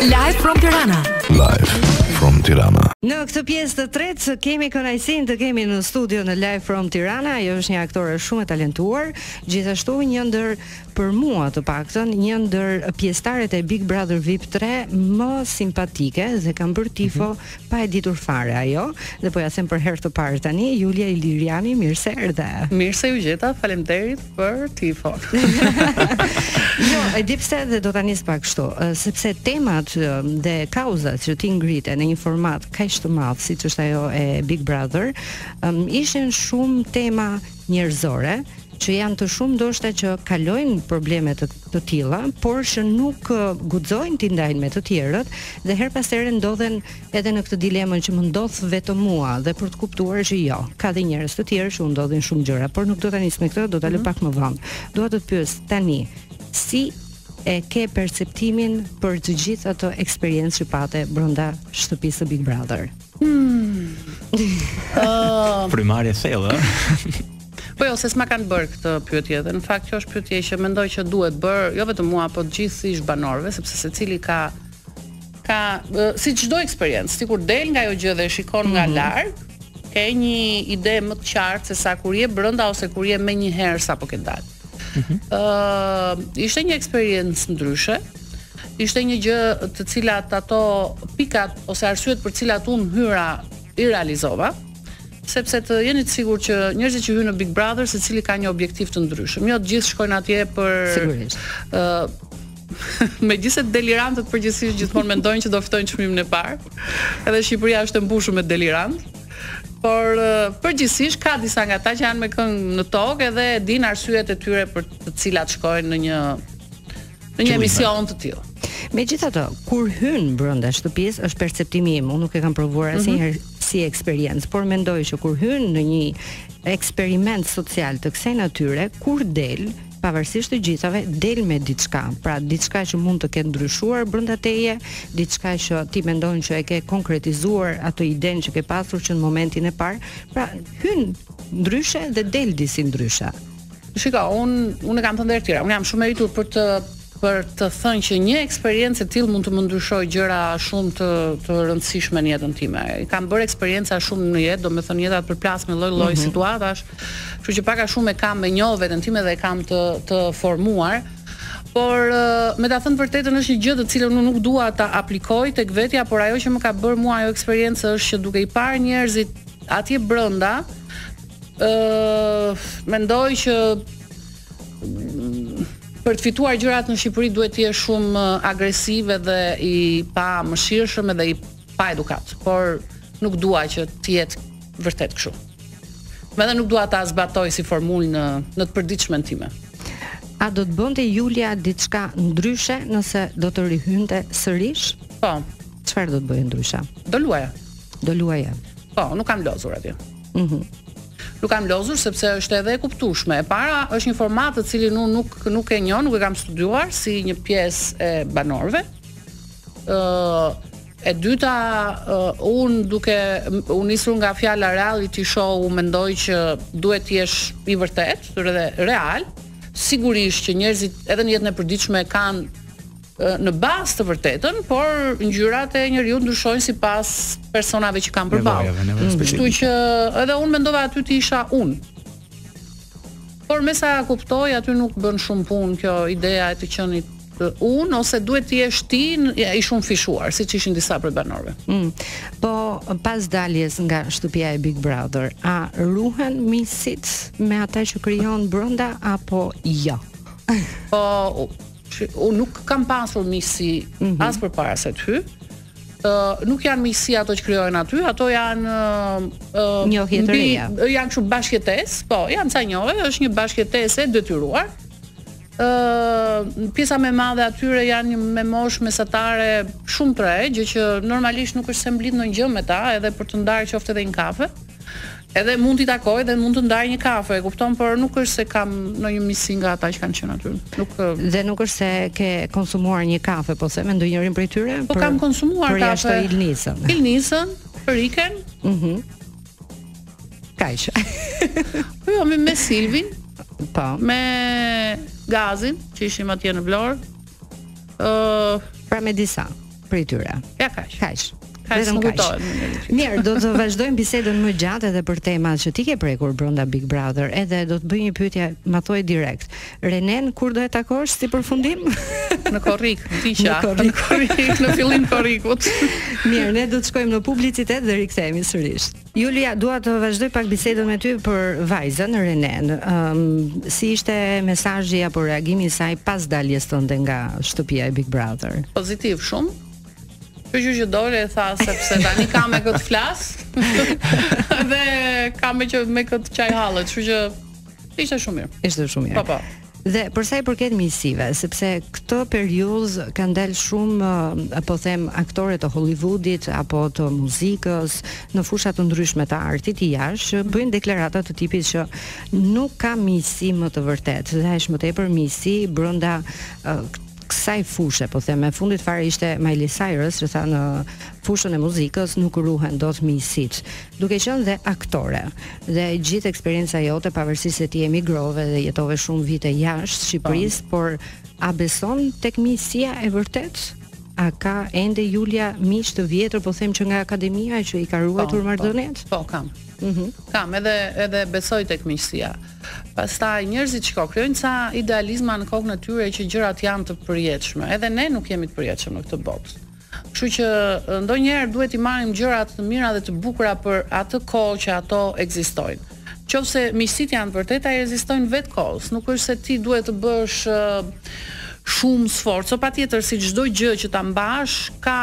Live from Tirana. Live from Tirana. Në këtë pjesë të tretë kemi kënaqësinë të kemi në studio në Live from Tirana. Ajo është një aktore shumë e talentuar, gjithashtu një ndër, për mua të paktën, një ndër pjesëtarët e Big Brother VIP 3 më simpatike dhe kam bërë tifo pa e ditur fare ajo, dhe po ja them për herë të parë tani, Julia Iliriani, mirë se erdhe. Mirë se u gjeta, faleminderit për tifo. Jo, e di pse dhe do ta nis pak kështu, sepse temat dhe kauzat që ti ngrite në një format kaq të madh siç është ajo e Big Brother, ishin shumë tema njerëzore që janë të shumë ndoshta që kalojnë probleme të tilla, por që nuk guxojnë t'i ndajnë me të tjerët dhe her pas here ndodhen edhe në këtë dilemën që më ndodh vetëm mua dhe për të kuptuar që jo, ka dhe njerëz të tjerë që u ndodhin shumë gjëra, por nuk do ta nis me këtë, do ta lë pak më vonë. Dua të të pyes tani, si e ke perceptimin për të gjithë ato eksperiencë që pate brenda shtëpisë së Big Brother? Primarje thellë, Po jo, se s'ma kanë bërë këtë pyetje dhe në fakt kjo është pyetje që mendoj që duhet bërë, jo vetëm mua, po gjithësisht banorëve, sepse secili ka si çdo eksperiencë, sikur del nga ajo gjë dhe shikon nga larg, ke një ide më të qartë se sa kur je brenda ose kur je menjëherë sapo ke dalë. Ishte një eksperiencë ndryshe. Ishte një gjë të cilat ato pikat ose arsyet për cilat unë hyra i realizova, sepse të jeni të sigurt që njerëzit që hyjnë në Big Brother secili ka një objektiv të ndryshëm. Jo të gjithë shkojnë atje për Sigurisht. Megjithëse delirantët përgjithsisht gjithmonë mendojnë që do fitojnë çmimin e parë. Edhe Shqipëria është e mbushur me delirant. Por përgjithsisht ka disa nga ata që janë me këngë në tokë edhe e din arsyet e tyre për të cilat shkojnë në një emision të tillë. Megjithatë, kur hyn brenda shtëpisë është perceptimi im, unë nuk e kam provuar asnjëherë si eksperiencë, por mendoj që kur hyn në një eksperiment social të kësaj natyre, kur del, pavarësisht të gjithave, del me diçka. Pra diçka që mund të ketë ndryshuar brenda teje, diçka që ti mendon që e ke konkretizuar atë idenë që ke pasur që në momentin e parë. Pra hyn ndryshe dhe del disi ndryshe. Shiko, unë kam thënë herë tjera, unë jam shumë meritur për të thënë që një eksperiencë e tillë mund të më ndryshojë gjëra shumë të rëndësishme në jetën time. Kam bërë eksperjenca shumë në jetë, domethënë jeta përplas me lloj-lloj situatash, kështu që pak a shumë e kam me njohë veten time dhe e kam të formuar. Por me ta thënë vërtetën është një gjë të cilën unë nuk dua ta aplikoj tek vetja, por ajo që më ka bërë mua ajo eksperiencë është që duke i parë njerëzit atje brenda, mendoj që për të fituar gjërat në Shqipëri duhet të jesh shumë agresive dhe i pa mëshirshëm edhe i pa edukat, por nuk dua që të jetë vërtet kështu. Edhe nuk dua ta zbatoj si formulë në të përditshmën time. A do të bënte Julia diçka ndryshe nëse do të rihynte sërish? Po. Çfarë do të bëje ndryshe? Do luaja. Do luaje. Po, nuk kam lozur atje. Nuk kam lozur sepse është edhe e kuptueshme. E para është një format të cilin unë nuk e njoh, nuk e kam studiuar si një pjesë e banorëve. E dyta, unë nisur nga fjala reality show, mendoj që duhet të jesh i vërtet dhe real. Sigurisht që njerëzit edhe në jetën e përditshme kanë në bazë të vërtetën, por ngjyrat e njeriu ndryshojnë sipas personave që kanë përballë. Kështu që edhe unë mendova aty të isha unë. Por me sa kuptoj, aty nuk bën shumë punë kjo ideja e të qenit unë, ose duhet të jesh ti i shumë fishuar, siç ishin disa prej banorëve. Po pas daljes nga shtëpia e Big Brother, a ruhen miqësit me ata që krijon brenda apo jo? Po unë nuk kam pasur miqësi as përpara se të hy. Nuk janë miqësi ato që krijojnë aty, ato janë njohje të reja. Janë kështu bashkëtesë, po, janë ca njohje, është një bashkëtesë e detyruar. Pjesa më e madhe atyre janë me moshë mesatare shumë të re, gjë që normalisht nuk është se mblit ndonjë gjë me ta, edhe për të ndarë qoftë edhe një kafe. Edhe mund t'i takoj dhe mund të ndaj një kafe, e kupton, por nuk është se kam ndonjë miqësi nga ata që kanë qenë aty. Dhe nuk është se ke konsumuar një kafe, po se me ndonjërin prej tyre? Po kam konsumuar kafe. Për jashtë Ilnisën. Ilnisën, Riken. Kaq. Po jo, me Silvin. Po. Me Gazin, që ishim atje në Vlorë. Pra me disa. prej tyre. Ja kaq. Kaq. Vetëm kaq. Mirë, do të vazhdojmë bisedën më gjatë edhe për temat që ti ke prekur brenda Big Brother, edhe do të bëj një pyetje, ma thoj direkt. Renen kur do e takosh si përfundim? Në korrik, tiqa. Në korrik, në fillim korrikut. Mirë, ne do të shkojmë në publicitet dhe rikthehemi sërish. Julia, dua të vazhdoj pak bisedën me ty për vajzën Renen. Si ishte mesazhi apo reagimi i saj pas daljes tënde nga shtëpia e Big Brother? Pozitiv shumë. Që dole e tha sepse tani ka me këtë flas dhe ka me këtë çaj hallet, kështu që ishte shumë mirë. Ishte shumë mirë. Po. Dhe për sa i përket miqësive, sepse këtë periudhë kanë dalë shumë, apo them, aktore të Hollywoodit apo të muzikës në fusha të ndryshme të artit jashtë, bëjnë deklarata të tipit që nuk ka miqësi më të vërtetë, dhe është më tepër miqësi brenda kësaj fushë, po them, e fundit fare ishte Miley Cyrus, që tha në fushën e muzikës nuk ruhen dot miqësitë. Duke qenë dhe aktore, dhe gjithë eksperienca jote, pavarësisht se ti emigrove dhe jetove shumë vite jashtë Shqipërisë, por a beson tek miqësia e vërtet? A ka ende Julia miq të vjetër, po them, që nga akademia që i ka ruajtur marrëdhëniet? Po, kam. Kam edhe besoj tek miqësia. Pastaj njerëzit shkojnë ca idealizma në kokën e tyre që gjërat janë të përjetshme. Edhe ne nuk jemi të përjetshëm në këtë botë. Kështu që ndonjëherë duhet i marrim gjërat të mira dhe të bukura për atë kohë që ato ekzistojnë. Qofse miqësitë janë të vërteta, ai ekzistojnë vetë kohës. Nuk është se ti duhet të bësh shumë sforco, patjetër si çdo gjë që ta mbash ka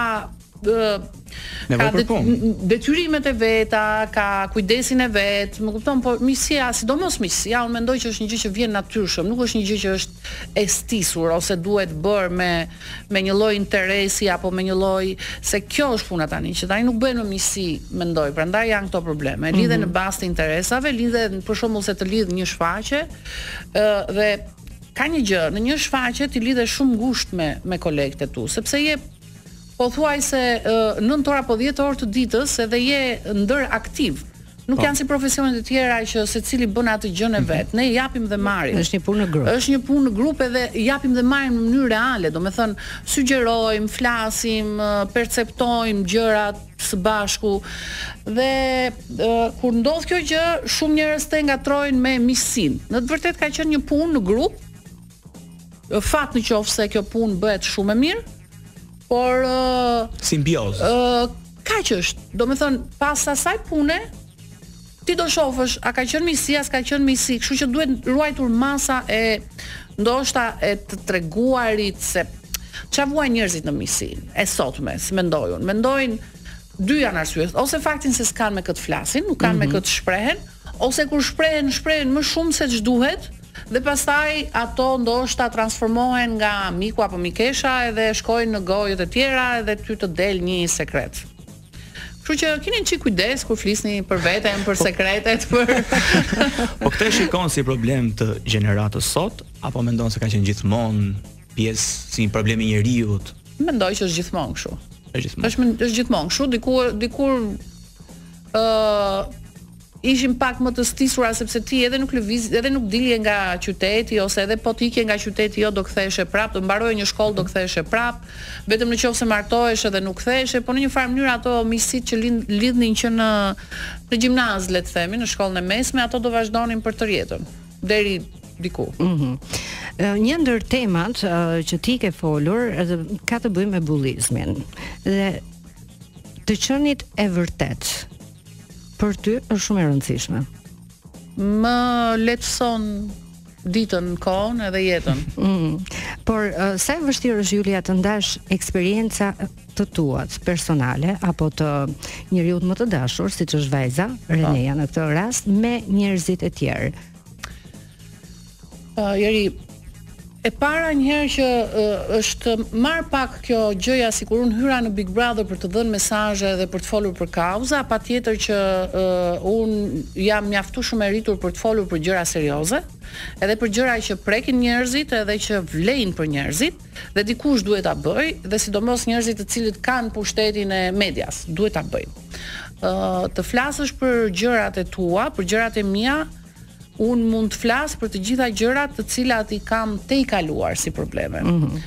detyrimet e veta, ka kujdesin e vet, më kupton, por miqësia, sidomos miqësia, unë mendoj që është një gjë që vjen natyrshëm, nuk është një gjë që është e stisur ose duhet bërë me një lloj interesi apo me një lloj, se kjo është puna tani, që tani nuk bëhen me miqësi, mendoj, prandaj janë këto probleme. Lidhen në bazë të interesave, lidhen për shembull se të lidh një shfaqje dhe ka një gjë, në një shfaqje ti lidhesh shumë ngushtë me kolegët e tu, sepse je po thuaj se 9 orë apo 10 orë të ditës edhe je ndër aktiv. Nuk janë si profesionet e tjera që secili bën atë gjën e vet. Ne japim dhe marrim. Është një punë në grup. Është një punë në grup edhe japim dhe marrim në mënyrë reale, domethënë sugjerojmë, flasim, perceptojmë gjërat së bashku. Dhe kur ndodh kjo gjë, shumë njerëz te ngatrojnë me miqësinë. Në të vërtetë ka qenë një punë në grup. Fat në qoftë se kjo punë bëhet shumë e mirë. Por simbiozë. Kaq është. Domethënë, pas asaj pune ti do shohësh a ka qenë miqësia, s'ka qenë miqësi, kështu që duhet ruajtur masa e ndoshta e të treguarit se çfarë vuajnë njerëzit në miqësinë e sotme, si mendoj unë. Mendojnë dy janë arsyet, ose faktin se s'kan me këtë flasin, nuk kanë me këtë shprehen, ose kur shprehen më shumë se ç'duhet. Dhe pastaj ato ndoshta transformohen nga miku apo mikesha edhe shkojnë në gojët e tjera edhe ty të del një sekret. Kështu që keni çik kujdes kur flisni për veten, për sekretet, për Po këtë shikon si problem të gjeneratës sot apo mendon se ka qenë gjithmonë pjesë si një problem i njerëzit? Mendoj që është gjithmonë kështu. Është gjithmonë kështu, dikur ishim pak më të stisura sepse ti edhe nuk lëviz, edhe nuk dilje nga qyteti ose edhe po të ikje nga qyteti do ktheheshe prap, do mbaroje një shkollë do ktheheshe prap, vetëm nëse martohesh edhe nuk ktheheshe, po në një farë mënyrë ato miqësitë që lidhnin që në gjimnaz, le të themi, në shkollën e mesme, ato do vazhdonin për të jetën deri diku. Një ndër temat që ti ke folur ka të bëjë me bullizmin. Dhe të qenit e vërtet për ty është shumë e rëndësishme. Më lehtëson ditën, kohën edhe jetën. Por sa e vështirë është, Julia, të ndash eksperjenca të tuat personale apo të njeriut më të dashur, siç është vajza Reneja në këtë rast, me njerëzit e tjerë? Jeri, e para njëherë që është marr pak kjo gjëja sikur unë hyra në Big Brother për të dhënë mesazhe dhe për të folur për kauza, patjetër që unë jam mjaftueshëm e rritur për të folur për gjëra serioze, edhe për gjëra që prekin njerëzit edhe që vlejnë për njerëzit, dhe dikush duhet ta bëj, dhe sidomos njerëzit të cilët kanë pushtetin e medias, duhet ta bëjnë. Të flasësh për gjërat e tua, për gjërat e mia. Unë mund të flas për të gjitha gjërat të cilat i kam te i kaluar si probleme.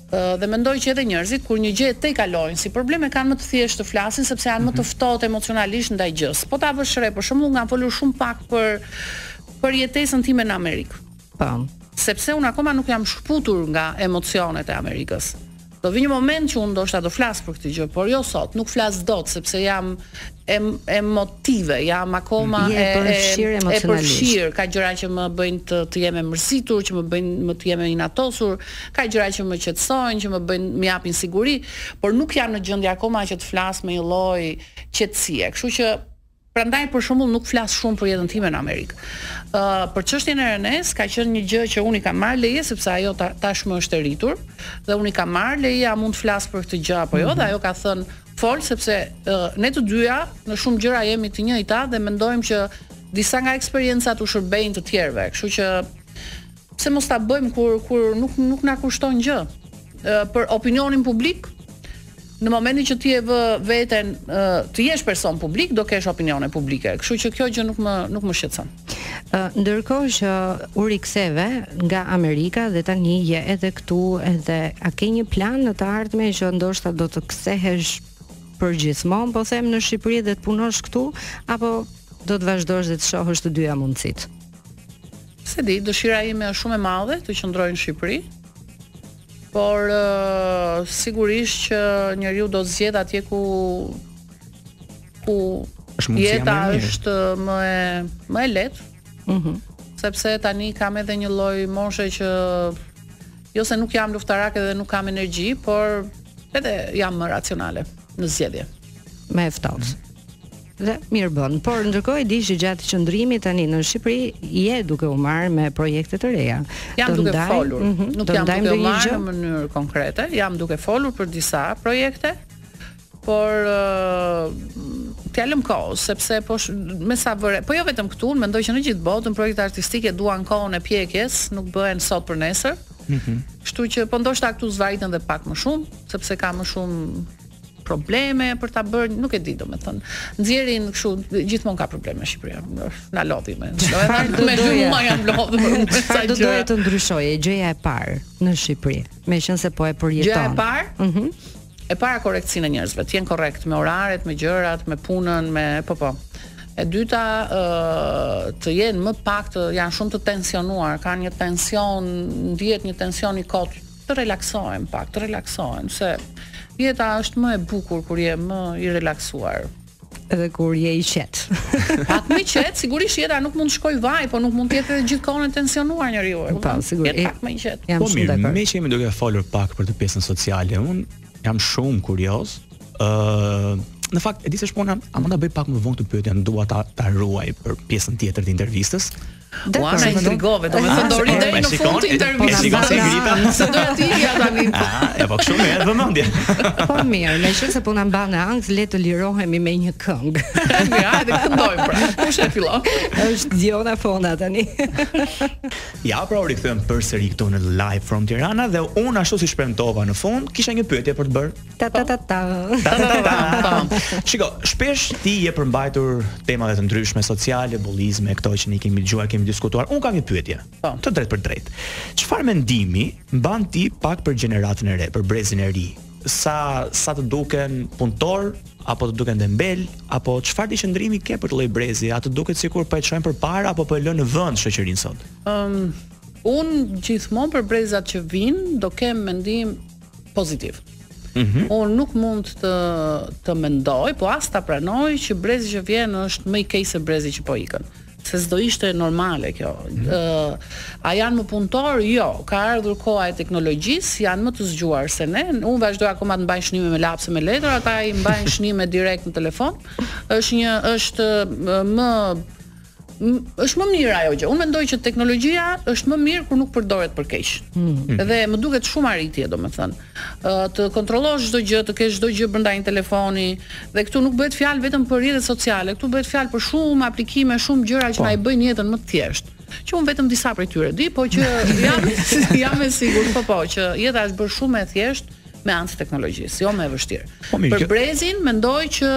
Dhe mendoj që edhe njerëzit kur një gjë te kalojnë si probleme kanë më të thjeshtë të flasin sepse janë më të ftohtë emocionalisht ndaj gjës. Po ta vësh re, për shembull, nga folur shumë pak për jetesën time në Amerikë. Po. Sepse unë akoma nuk jam shkputur nga emocionet e Amerikës. Do vi një moment që unë ndoshta do flas për këtë gjë, por jo sot, nuk flas dot sepse jam emotive, jam akoma e përfshirë, ka gjëra që më bëjnë të jem e mërzitur, që më bëjnë të jem e inatosur, ka gjëra që më qetësojnë, që më japin siguri, por nuk jam në gjendje akoma që të flas me një lloj qetësie. Kështu që prandaj për shembull nuk flas shumë për jetën time në Amerikë. Për çështjen e Renes ka qenë një gjë që unë i kam marrë leje sepse ajo tashmë është e rritur dhe unë i kam marrë leje a mund të flas për këtë gjë apo jo, dhe ajo ka thënë fol sepse ne të dyja në shumë gjëra jemi të njëjta dhe mendojmë që disa nga eksperiencat u shërbejnë të tjerëve. Kështu që pse mos ta bëjmë kur nuk na kushton gjë. Për opinionin publik, në momentin që ti e vë veten të jesh person publik, do kesh opinione publike. Kështu që kjo gjë nuk më shqetëson. Ndërkohë që u riktheve nga Amerika dhe tani je edhe këtu, edhe a ke një plan në të ardhmen që ndoshta do të kthehesh përgjithmonë, po them, në Shqipëri dhe të punosh këtu, apo do të vazhdosh dhe të shohësh të dyja mundësitë? Se di, dëshira ime është shumë e madhe të qëndroj në Shqipëri. Por sigurisht që njeriu do zgjedh atje ku jeta është më e lehtë. Sepse tani kam edhe një lloj moshe që jo se nuk jam luftarake dhe nuk kam energji, por edhe jam më racionale në zgjedhje. Më e ftohtë. Dhe mirë bën, por ndërkohë e di që gjatë qëndrimit tani në Shqipëri je duke u marrë me projekte të reja. Jam duke folur, nuk jam duke u marrë në mënyrë konkrete, jam duke folur për disa projekte, por t'ja lëm kohë, sepse me sa vëre, po jo vetëm këtu, mendoj që në gjithë botën projekte artistike duan kohën e pjekjes, nuk bëhen sot për nesër. Kështu që po ndoshta këtu zvariten dhe pak më shumë, sepse ka më shumë probleme për ta bërë, nuk e di domethënë. Nxjerrin kështu gjithmonë ka probleme në Shqipëri. Na lodhi me. Me mua jam lodhur. Do doja të ndryshojë gjëja e parë në Shqipëri, meqense po e përjeton. Gjëja e parë? E para korrekcinë e njerëzve, të jenë korrekt me oraret, me gjërat, me punën, me po. E dyta, të jenë më pak janë shumë të tensionuar, kanë një tension, ndihet një tension i kot, të relaksohen pak, se jeta është më e bukur kur je më i relaksuar. Edhe kur je i qetë. Pak më i qetë, sigurisht jeta nuk mund të shkojë vaj, po nuk mund të jetë edhe gjithkohon e tensionuar njeriu. Po, sigurisht. Pak më i qetë. Po mirë, me që jemi duke folur pak për të pjesën sociale, unë jam shumë kurioz. Në fakt, e di se shpona, a mund ta bëj pak më vonë këtë pyetje, dua ta ruaj për pjesën tjetër të intervistës. Ua, na intrigove, domethënë do ri deri në fund të intervistës. Se do ti ja tani. Po kështu më edhe vëmendje. Po mirë, meqense po na mban në ankth, le të lirohemi me një këngë. Ja, edhe këndojmë pra. Kush e fillon? Është Diona Fonda tani. Ja, pra u rikthem përsëri këtu në Live from Tirana dhe unë ashtu si shpremtova në fund, kisha një pyetje për të bërë. Shiko, shpesh ti je përmbajtur temave të ndryshme sociale, bullizme, këto që ne kemi dëgjuar, kemi diskutuar. Unë kam një pyetje. Të drejtë për drejtë. Çfarë mendimi mban ti pak për gjeneratën e re, për brezin e ri? Sa të duken punëtor, apo të duken dembel, apo çfarë qëndrimi ke për të lloj brezi? A të duket sikur po e çojnë përpara apo po e lënë në vend shoqërinë sot? Unë gjithmonë për brezat që vinë do kem mendim pozitiv. Unë nuk mund të mendoj, po as ta pranoj që brezi që vjen është më i keq se brezi që po ikën. Se s'do ishte normale kjo. A janë më punëtor? Jo, ka ardhur koha e teknologjisë, janë më të zgjuar se ne. Unë vazhdoj akoma të mbaj shnime me lapse me letër, ata i mbajnë shnime direkt në telefon. Është më mirë ajo gjë. Unë mendoj që teknologjia është më mirë kur nuk përdoret për keq. Dhe më duket shumë arritje, domethënë. Të kontrollosh çdo gjë, të kesh çdo gjë brenda një telefoni, dhe këtu nuk bëhet fjalë vetëm për rrjetet sociale, këtu bëhet fjalë për shumë aplikime, shumë gjëra që na i bëjnë jetën më të thjeshtë. Që unë vetëm disa prej tyre di, po që jam e sigurt, po që jeta është bërë shumë e thjeshtë me anë të teknologjisë, jo më e vështirë. Për brezin mendoj që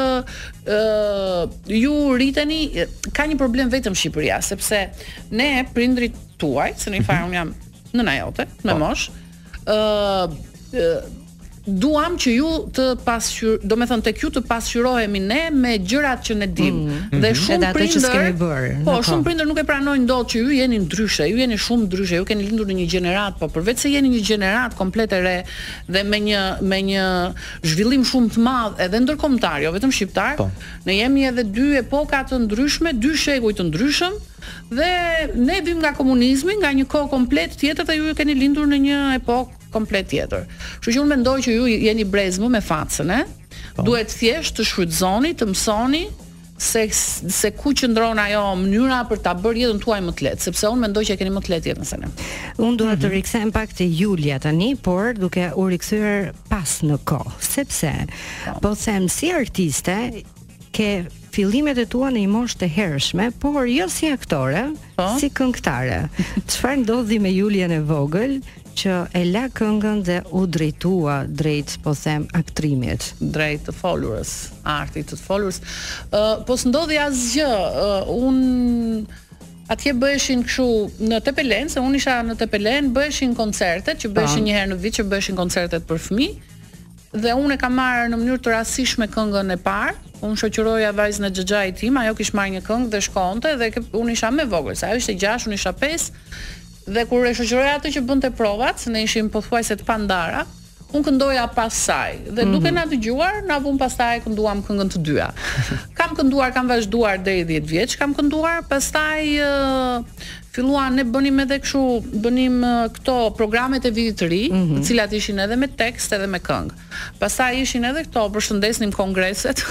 ju rriteni, ka një problem vetëm Shqipëria, sepse ne prindrit tuaj, se në një farë unë jam nëna jote, me mosh, duam që ju të do me thënë tek ju të pasqyrohemi ne me gjërat që ne dim. Dhe shumë prindër, shumë prindër nuk e pranojnë dot që ju jeni ndryshe, ju jeni shumë ndryshe, ju keni lindur në një gjenerat, po përveç se jeni një gjenerat komplet e re dhe me një zhvillim shumë të madh edhe ndërkombëtar, jo vetëm shqiptar, ne jemi edhe dy epoka të ndryshme, dy shekuj të ndryshëm. Dhe ne vim nga komunizmi, nga një kohë komplet tjetër dhe ju keni lindur në një epokë komplet tjetër. Kështu që unë mendoj që ju jeni brezmë me facën, duhet thjesht të shfrytëzoni, të mësoni se ku qëndron ajo mënyra për ta bërë jetën tuaj më të lehtë, sepse unë mendoj që e keni më të lehtë jetën se ne. Unë dua të rikthem pak te Julia tani, por duke u rikthyer pas në kohë, sepse po them si artiste ke fillimet e tua në një moshë të hershme, por jo si aktore, si këngëtare. Çfarë ndodhi me Julian e vogël që e la këngën dhe u drejtua drejt, po them, aktrimit, drejt të folurës, artit të folurës? Po s'ndodhi asgjë. Atje bëheshin kështu në Tepelen, se unë isha në Tepelen, bëheshin koncertet, që bëheshin një herë në vit, që bëheshin koncertet për fëmijë. Dhe unë e kam marrë në mënyrë të rastishme këngën e parë. Unë shoqëroja vajzën e xhaxhait tim, ajo kishte marrë një këngë dhe shkonte dhe unë isha më vogël, se ajo ishte 6, unë isha 5. Dhe kur e shoqëroja atë që bënte provat, ne ishim pothuajse të pandara, unë këndoja pas saj. Dhe duke na dëgjuar, na vum pastaj kënduam këngën të dyja. Kam kënduar, kam vazhduar deri 10 vjeç, kam kënduar, pastaj filluan ne bënim edhe kështu, bënim këto programet e vitit të ri, të cilat ishin edhe me tekst edhe me këngë. Pastaj ishin edhe këto, përshëndesnim kongreset.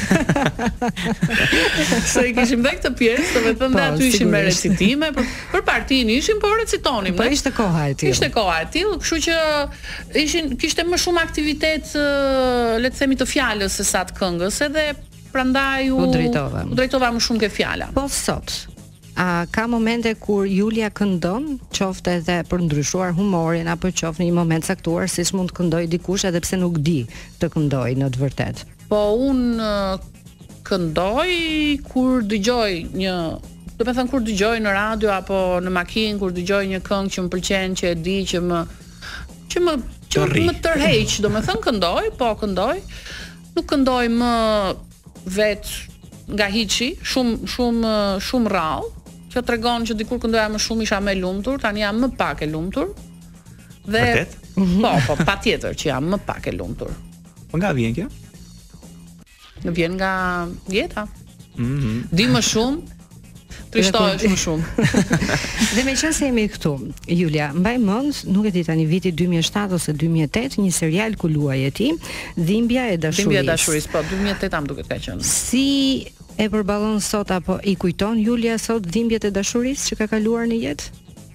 Se i kishim dhe këtë pjesë, do të thënë aty ishin me recitime, për partinë ishin, por recitonim. Po ishte koha e tillë. Ishte koha e tillë, kështu që kishte më shumë aktivitet, le të themi, të fjalës se sa të këngës, edhe prandaj u drejtova më shumë ke fjala. Po sot a ka momente kur Julia këndon, qoftë edhe për ndryshuar humorin apo qoftë në një moment caktuar, siç mund të këndoj dikush edhe pse nuk di të këndoj në të vërtet? Po unë këndoj kur dëgjoj do të thënë kur dëgjoj në radio apo në makinë, kur dëgjoj një këngë që më pëlqen, që e di, që më tërheq, do të thënë këndoj, po këndoj. Nuk këndoj më vet nga hiçi, shumë rrallë. Që tregon që dikur këndoja më shumë, isha më e lumtur, tani jam më pak e lumtur. Dhe vërtet? Po, patjetër që jam më pak e lumtur. Po nga vjen kjo? Vjen nga jeta. Di më shumë, trishtohesh më shumë. Dhe meqense jemi këtu, Julia, mbaj mend, nuk e di tani viti 2007 ose 2008, një serial ku luaje ti, Dhimbja e dashurisë. Dhimbja e dashurisë, po 2008 am duket ka qenë. Si e përballon sot apo i kujton Julia sot dhimbjet e dashurisë që ka kaluar në jetë?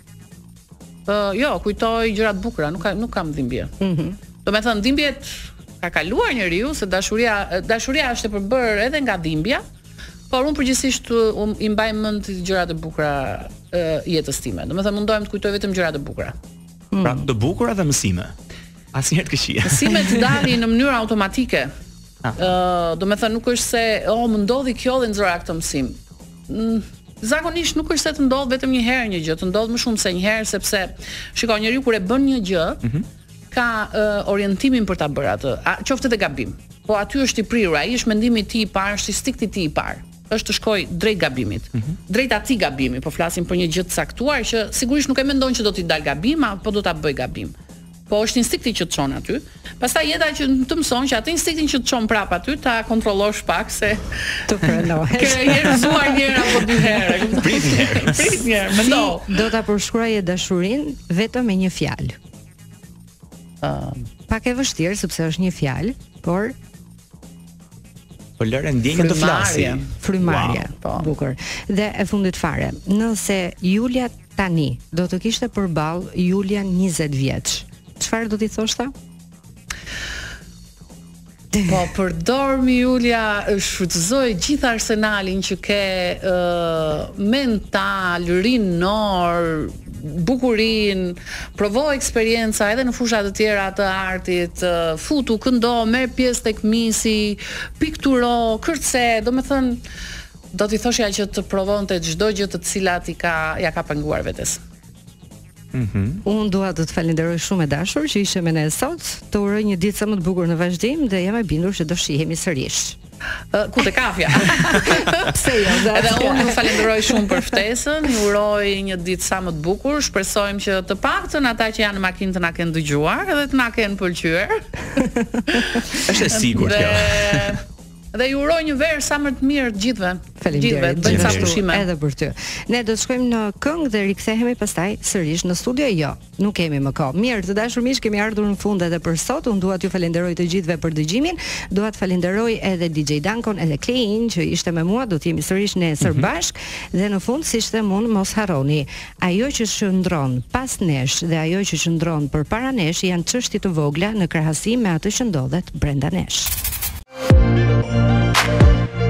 Jo, kujtoj gjërat bukura, nuk kam dhimbje. Do të thënë dhimbjet ka kaluar njeriu, se dashuria është e përbërë edhe nga dhimbja, por unë përgjithsisht i mbaj mend gjërat e bukura jetës time. Do të thënë mundohem të kujtoj vetëm gjërat e bukura. Pra, të bukura dhe mësime. Asnjëherë të këqija. Mësimet dalin në mënyrë automatike. Do me thënë nuk është se më ndodhi kjo dhe nxora këtë mësim. Zakonisht nuk është se të ndodh vetëm një herë një gjë, të ndodh më shumë se një herë, sepse shikoj, njeriu kur e bën një gjë, ka orientimin për ta bërë atë, qoftë edhe gabim. Po aty është i prirur, ai është mendimi i tij i parë, është instikti i tij i parë. Është të shkoj drejt gabimit. Drejt atij gabimi, po flasim për një gjë të caktuar që sigurisht nuk e mendon që do t'i dal gabim, apo do ta bëj gabim. Po është instikti që të çon aty. Pastaj jeta që të mëson që atë instiktin që të çon prap aty ta kontrollosh pak, se të frenohesh. Ke herëzuar një herë apo dy herë. Prit një herë, mendo. Do ta përshkruaje dashurinë vetëm me një fjalë. Pak e vështirë sepse është një fjalë, por lëre ndjenjën të flasi. Frymarrje, po. Bukur. Dhe e fundit fare, nëse Julia tani do të kishte përballë Julia 20 vjeç, çfarë do t'i thoshta? Po përdormi Julia, shfrytëzoj gjithë arsenalin që ke, mental, rinor, bukurin, provo eksperienca edhe në fusha të tjera të artit, futu, këndo, merr pjesë tek misi, pikturo, kërce, do me thënë, do t'i thoshja që të provonte çdo gjë të cilat ja ka penguar vetes. Unë dua të të falenderoj shumë e dashur që ishe me ne sot. Të uroj një ditë sa më të bukur në vazhdim dhe jam e bindur që do shihemi sërish. Ku te kafja. Pse jo? Edhe unë ju falenderoj shumë për ftesën, ju uroj një ditë sa më të bukur. Shpresojmë që të paktën ata që janë në makinë të na kenë dëgjuar edhe të na kenë pëlqyer. Është e sigurt kjo. Dhe ju uroj një verë sa më të mirë të gjithëve. Faleminderit. Bëjmë sa pushime edhe për ty. Ne do të shkojmë në këngë dhe rikthehemi pastaj sërish në studio. Jo, nuk kemi më kohë. Mirë, të dashur miq, kemi ardhur në fund edhe për sot. Unë dua t'ju falenderoj të gjithëve për dëgjimin. Dua të falenderoj edhe DJ Dankon edhe Klein që ishte me mua. Do të jemi sërish nesër bashk dhe në fund siç them unë, mos harroni. Ajo që shndron pas nesh dhe ajo që shndron përpara nesh janë çështje të vogla në krahasim me atë që ndodhet brenda nesh.